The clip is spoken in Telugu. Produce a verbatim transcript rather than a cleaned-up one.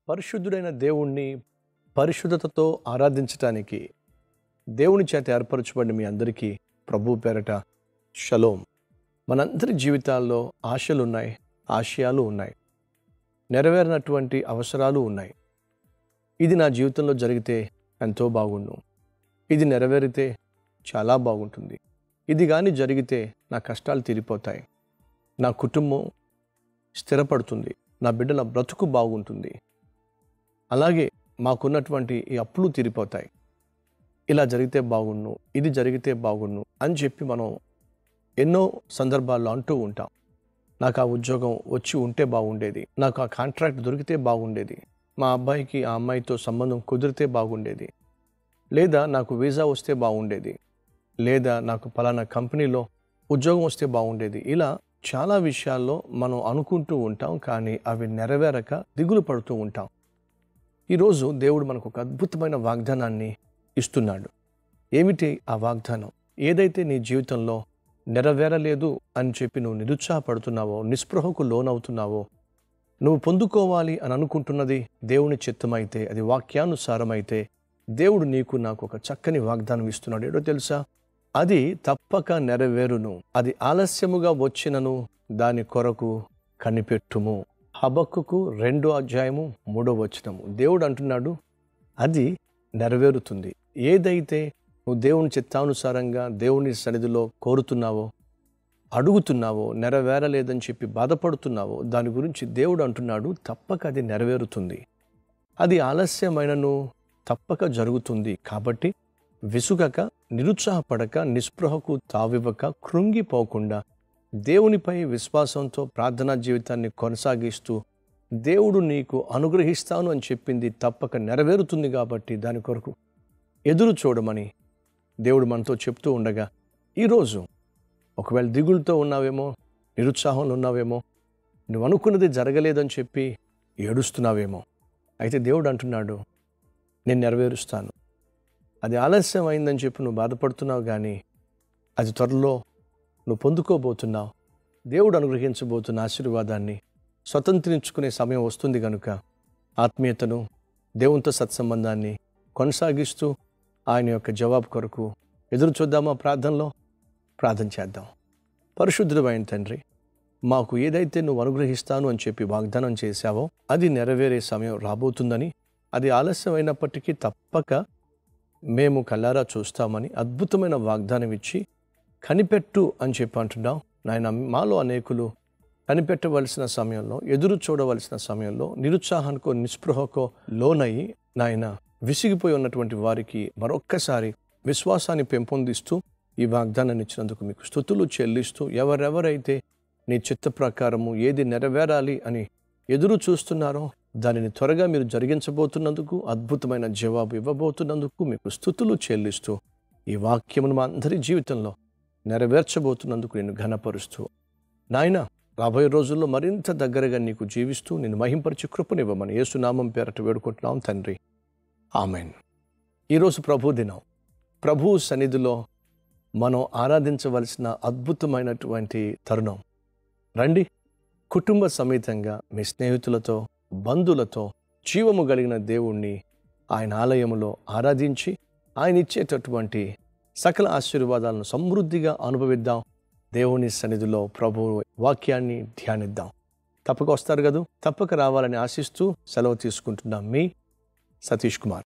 పరిశుద్ధుడైన దేవుణ్ణి పరిశుద్ధతతో ఆరాధించటానికి దేవుని చేత ఏర్పరచబడిన మీ అందరికీ ప్రభు పేరట షలోం. మనందరి జీవితాల్లో ఆశలు ఉన్నాయి, ఆశయాలు ఉన్నాయి, నెరవేరినటువంటి అవసరాలు ఉన్నాయి. ఇది నా జీవితంలో జరిగితే ఎంతో బాగుండు, ఇది నెరవేరితే చాలా బాగుంటుంది, ఇది కానీ జరిగితే నా కష్టాలు తీరిపోతాయి, నా కుటుంబం స్థిరపడుతుంది, నా బిడ్డల బ్రతుకు బాగుంటుంది, అలాగే మాకున్నటువంటి ఈ అప్పులు తీరిపోతాయి, ఇలా జరిగితే బాగుండు, ఇది జరిగితే బాగుండు అని చెప్పి మనం ఎన్నో సందర్భాల్లో అంటూ ఉంటాం. నాకు ఆ ఉద్యోగం వచ్చి ఉంటే బాగుండేది, నాకు ఆ కాంట్రాక్ట్ దొరికితే బాగుండేది, మా అబ్బాయికి ఆ అమ్మాయితో సంబంధం కుదిరితే బాగుండేది, లేదా నాకు వీసా వస్తే బాగుండేది, లేదా నాకు పలానా కంపెనీలో ఉద్యోగం వస్తే బాగుండేది. ఇలా చాలా విషయాల్లో మనం అనుకుంటూ ఉంటాం, కానీ అవి నెరవేరక దిగులు పడుతూ ఉంటాం. ఈరోజు దేవుడు మనకు ఒక అద్భుతమైన వాగ్దానాన్ని ఇస్తున్నాడు. ఏమిటి ఆ వాగ్దానం? ఏదైతే నీ జీవితంలో నెరవేరలేదు అని చెప్పి నువ్వు నిరుత్సాహపడుతున్నావో, నిస్పృహకు లోనవుతున్నావో, నువ్వు పొందుకోవాలి అని అనుకుంటున్నది దేవుని చిత్తమైతే, అది వాక్యానుసారమైతే, దేవుడు నీకు నాకు ఒక చక్కని వాగ్దానం ఇస్తున్నాడు. ఏడో తెలుసా? అది తప్పక నెరవేరును, అది ఆలస్యముగా వచ్చినను దాని కొరకు కనిపెట్టుము. హబక్కుకు రెండో అధ్యాయము మూడో వచనము. దేవుడు అంటున్నాడు, అది నెరవేరుతుంది. ఏదైతే నువ్వు దేవుని చిత్తానుసారంగా దేవుని సన్నిధిలో కోరుతున్నావో, అడుగుతున్నావో, నెరవేరలేదని చెప్పి బాధపడుతున్నావో, దాని గురించి దేవుడు అంటున్నాడు, తప్పక అది నెరవేరుతుంది. అది ఆలస్యమైనను తప్పక జరుగుతుంది. కాబట్టి విసుగక, నిరుత్సాహపడక, నిస్పృహకు తావివ్వక, కృంగిపోకుండా దేవునిపై విశ్వాసంతో ప్రార్థనా జీవితాన్ని కొనసాగిస్తూ, దేవుడు నీకు అనుగ్రహిస్తాను అని చెప్పింది తప్పక నెరవేరుతుంది కాబట్టి దాని కొరకు ఎదురు చూడమని దేవుడు మనతో చెప్తూ ఉండగా, ఈరోజు ఒకవేళ దిగులుతో ఉన్నావేమో, నిరుత్సాహంలో ఉన్నావేమో, నువ్వు అనుకున్నది జరగలేదని చెప్పి ఏడుస్తున్నావేమో, అయితే దేవుడు అంటున్నాడు, నేను నెరవేరుస్తాను. అది ఆలస్యం అయిందని చెప్పి నువ్వు బాధపడుతున్నావు, కానీ అది త్వరలో నువ్వు పొందుకోబోతున్నావు. దేవుడు అనుగ్రహించబోతున్న ఆశీర్వాదాన్ని స్వతంత్రించుకునే సమయం వస్తుంది కనుక ఆత్మీయతను, దేవునితో సత్సంబంధాన్ని కొనసాగిస్తూ ఆయన యొక్క జవాబు కొరకు ఎదురు చూద్దామా? ప్రార్థనలో ప్రార్థన చేద్దాం. పరిశుద్ధుడైన తండ్రి, మాకు ఏదైతే నువ్వు అనుగ్రహిస్తాను అని చెప్పి వాగ్దానం చేశావో అది నెరవేరే సమయం రాబోతుందని, అది ఆలస్యమైనప్పటికీ తప్పక మేము కళ్ళారా చూస్తామని అద్భుతమైన వాగ్దానం ఇచ్చి కనిపెట్టు అని చెప్పి అంటున్నాం. నాయన, మాలో అనేకులు కనిపెట్టవలసిన సమయంలో, ఎదురు చూడవలసిన సమయంలో నిరుత్సాహానికో నిస్పృహకో లోనయ్యి నాయన విసిగిపోయి ఉన్నటువంటి వారికి మరొక్కసారి విశ్వాసాన్ని పెంపొందిస్తూ ఈ వాగ్దానాన్ని ఇచ్చినందుకు మీకు స్తుతులు చెల్లిస్తూ, ఎవరెవరైతే నీ చిత్త ప్రకారము ఏది నెరవేరాలి అని ఎదురు చూస్తున్నారో దానిని త్వరగా మీరు జరిగించబోతున్నందుకు, అద్భుతమైన జవాబు ఇవ్వబోతున్నందుకు మీకు స్తుతులు చెల్లిస్తూ, ఈ వాక్యమును మా అందరి జీవితంలో నెరవేర్చబోతున్నందుకు నేను ఘనపరుస్తూ, నాయన రాబోయే రోజుల్లో మరింత దగ్గరగా నీకు జీవిస్తూ నిన్ను మహింపరిచి కృపనివ్వమని యేసునామం పేరట వేడుకుంటున్నాం తండ్రి, ఆమెన్. ఈరోజు ప్రభు దినం. ప్రభు సన్నిధిలో మనం ఆరాధించవలసిన అద్భుతమైనటువంటి తరుణం. రండి, కుటుంబ సమేతంగా మీ స్నేహితులతో, బంధువులతో జీవము కలిగిన దేవుణ్ణి ఆయన ఆలయములో ఆరాధించి ఆయన ఇచ్చేటటువంటి సకల ఆశీర్వాదాలను సమృద్ధిగా అనుభవిద్దాం. దేవుని సన్నిధిలో ప్రభు వాక్యాన్ని ధ్యానిద్దాం. తప్పక వస్తారు కదా? తప్పక రావాలని ఆశిస్తూ సెలవు తీసుకుంటున్నాం. మీ సతీష్ కుమార్.